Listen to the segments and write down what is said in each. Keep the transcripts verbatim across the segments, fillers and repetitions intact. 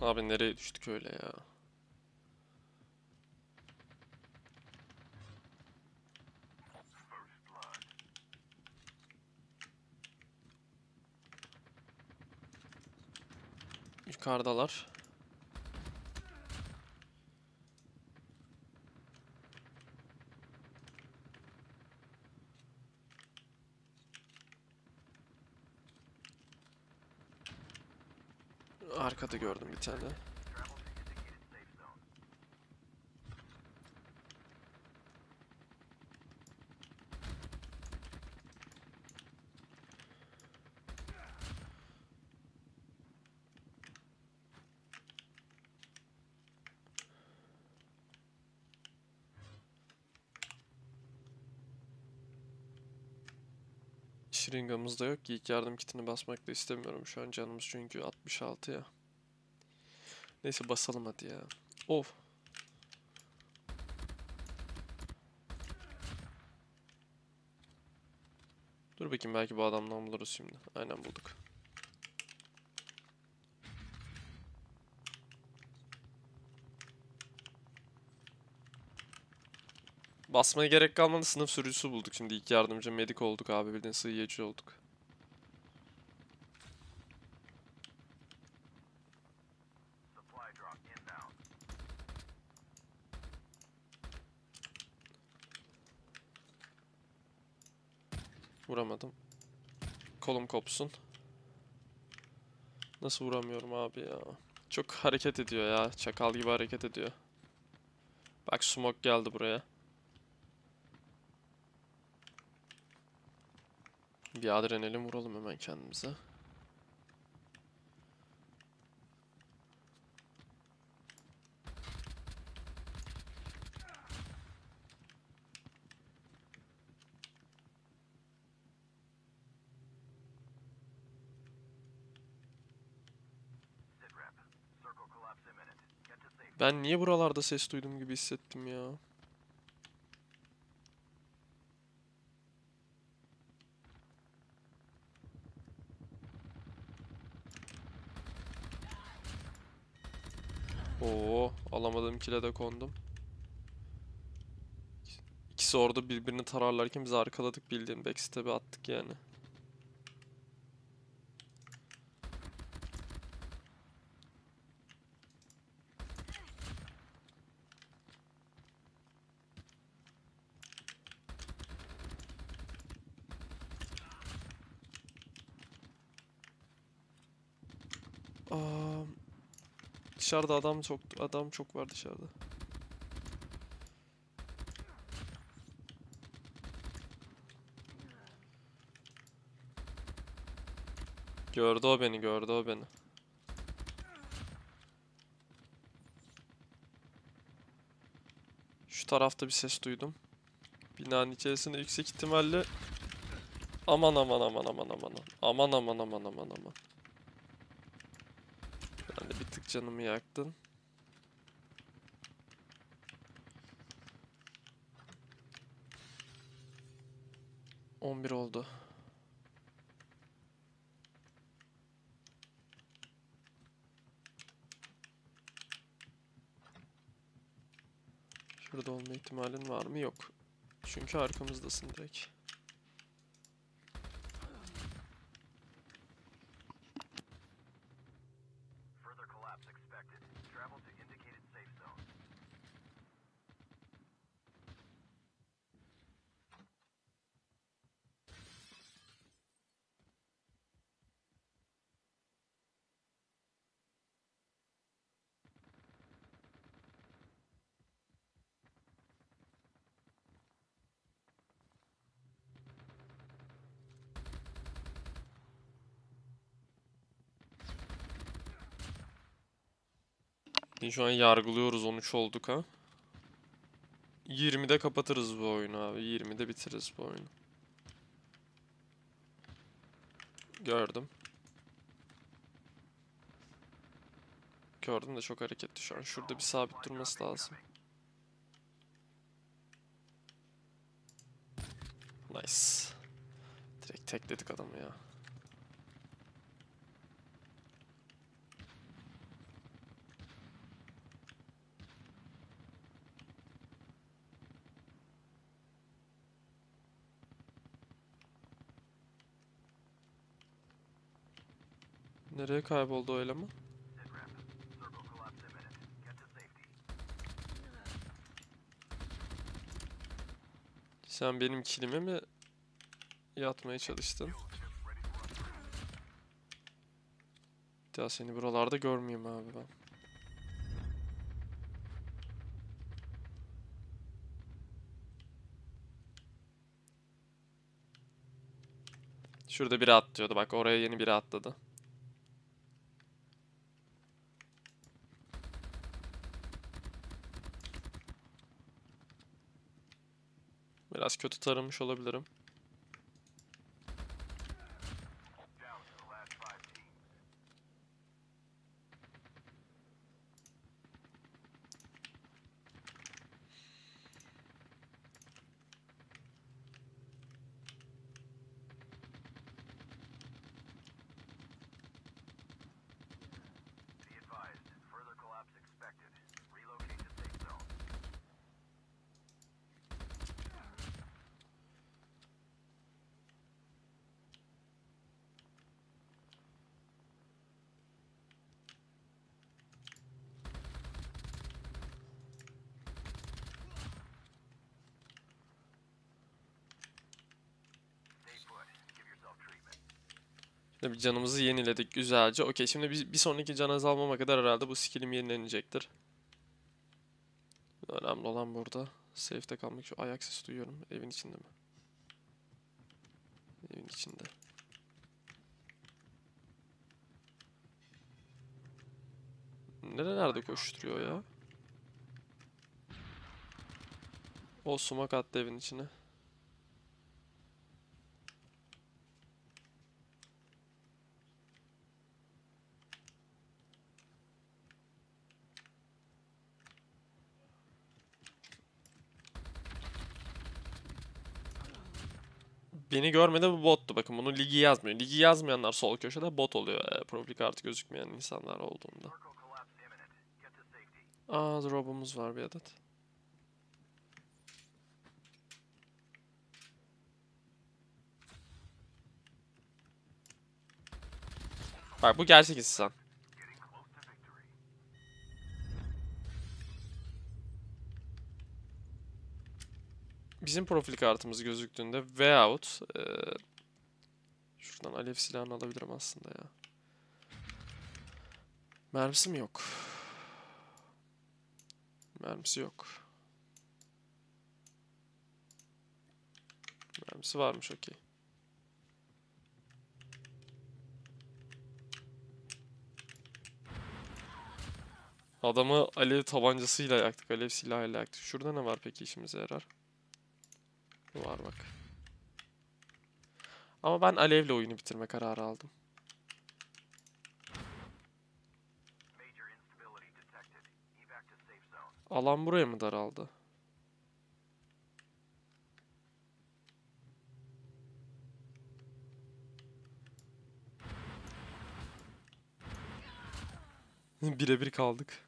Abi nereye düştük öyle ya? Yukarıdalar. Arkada gördüm bir tane. Şırıngamız da yok ki, ilk yardım kitini basmak da istemiyorum şu an, canımız çünkü altmış altı ya. Neyse basalım hadi ya. Of. Dur bakayım, belki bu adamdan buluruz şimdi. Aynen bulduk. Basmaya gerek kalmadı, sınıf sürücüsü bulduk şimdi, ilk yardımcı medik olduk abi, bildiğin sığıyıcı olduk. Vuramadım. Kolum kopsun. Nasıl vuramıyorum abi ya? Çok hareket ediyor ya. Çakal gibi hareket ediyor. Bak smoke geldi buraya. Bir adrenalin vuralım hemen kendimize. Ben niye buralarda ses duydum gibi hissettim ya. Oo, alamadığım kile de kondum. İkisi orada birbirini tararlarken biz arkaladık, bildiğin backstep'e attık yani. Aa, dışarıda adam çok adam çok var dışarıda. Gördü o beni, gördü o beni. Şu tarafta bir ses duydum. Binanın içerisinde yüksek ihtimalle. Aman aman aman aman aman. Aman aman aman aman aman. Ben de bir tık canımı yaktın. on bir oldu. Şurada olma ihtimalin var mı? Yok. Çünkü arkamızdasın direkt. Şu an yargılıyoruz, on üç olduk ha. yirmide kapatırız bu oyunu abi. yirmide bitiririz bu oyunu. Gördüm. Gördüm de çok hareketli şu an. Şurada bir sabit durması lazım. Nice. Direkt tekledik adamı ya. Nereye kayboldu o eleman? Sen benim kilime mi yatmaya çalıştın? Bir daha seni buralarda görmeyeyim abi ben. Şurada biri atlıyordu, bak oraya yeni biri atladı. Biraz kötü taramış olabilirim. Şimdi bir canımızı yeniledik güzelce. Okey, şimdi bir, bir sonraki can azalmama kadar herhalde bu skillim yenilenecektir. Önemli olan burada safe'te kalmak. Şu ayak sesi duyuyorum. Evin içinde mi? Evin içinde. Nerelerde koşturuyor ya? O sumak attı evin içine. Beni görmedi, bu bottu. Bakın bunu ligi yazmıyor. Ligi yazmayanlar sol köşede bot oluyor. E, profil kartı gözükmeyen insanlar olduğunda. Aa, drop'umuz var bir adet. Bak bu gerçek insan. Bizim profil kartımız gözüktüğünde veyahut e, şuradan alev silahını alabilirim aslında ya. Mermisi mi yok? Mermisi yok. Mermisi varmış, okey. Adamı alev tabancasıyla yaktık, alev silahıyla yaktık. Şurada ne var peki işimize yarar? Var bak. Ama ben alevle oyunu bitirme kararı aldım. Alan buraya mı daraldı? Birebir kaldık.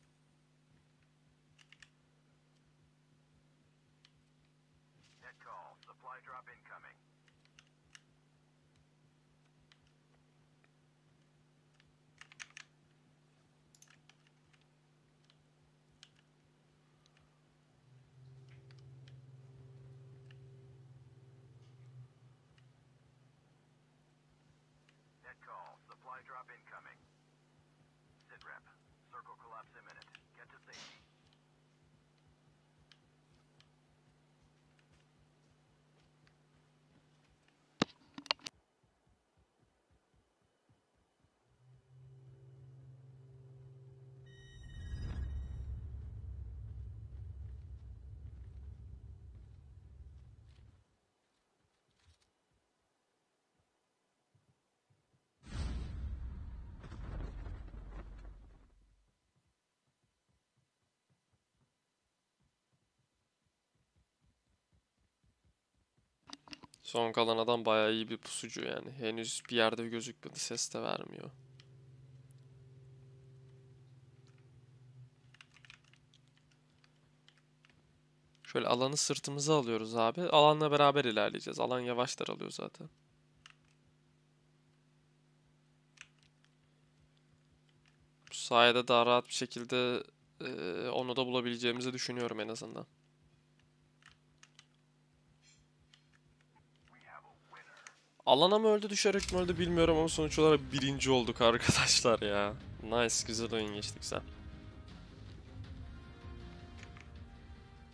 Son kalan adam bayağı iyi bir pusucu yani. Henüz bir yerde gözükmedi, ses de vermiyor. Şöyle alanı sırtımıza alıyoruz abi. Alanla beraber ilerleyeceğiz. Alan yavaş daralıyor zaten. sayede daha rahat bir şekilde eee, onu da bulabileceğimizi düşünüyorum en azından. Alana mı öldü, düşerek mi öldü bilmiyorum ama sonuç olarak birinci olduk arkadaşlar ya. Nice, güzel oyun geçtik sen.